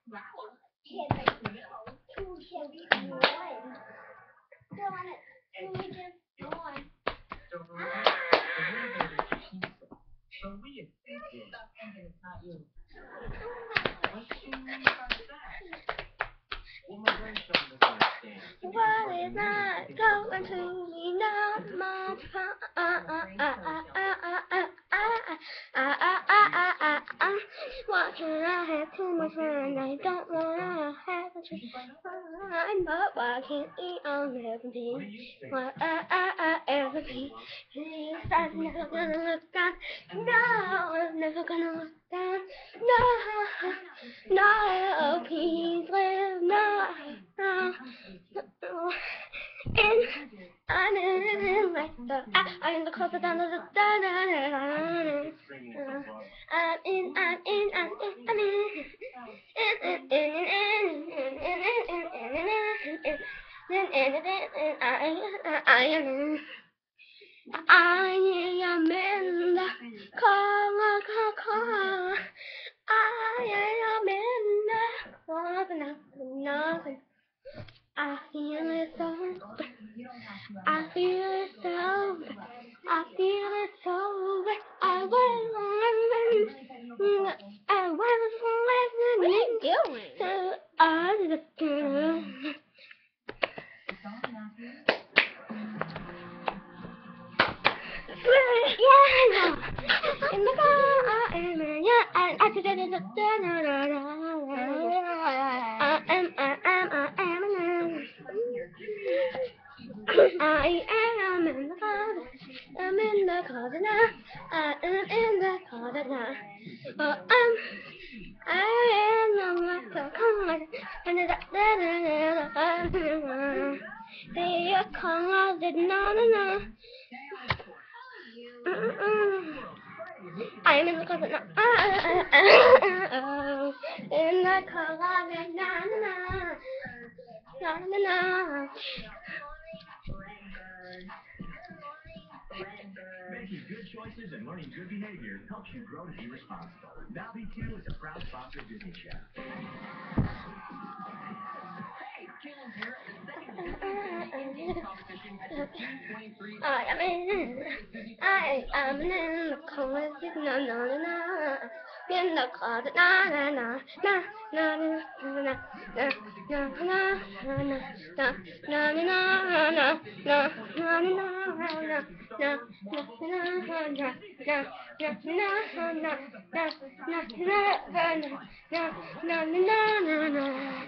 What is not going to me now, Mom? Watching I have too much fun. I don't wanna have a treat. I'm up, I can't eat on 17. What everything. I'm never gonna look down. No, I'm never gonna look down. No, no, please live. No, no. And I'm in like I'm in the closet down the I'm in the car. I am in the nothing. I feel it so. I feel it so. I feel it so. I was listening to other girls. Yeah, in the car, I am, yeah, I just did it. I am in the car. I'm in the car now. I am in the car now. Oh, I am the car. Hey, you come did no. I am in the closet now. In the closet na. Making good choices and learning good behavior helps you grow to be responsible. Now B2 is a proud sponsor of Disney Chef. I am in the closet, no. In the closet, na. Na.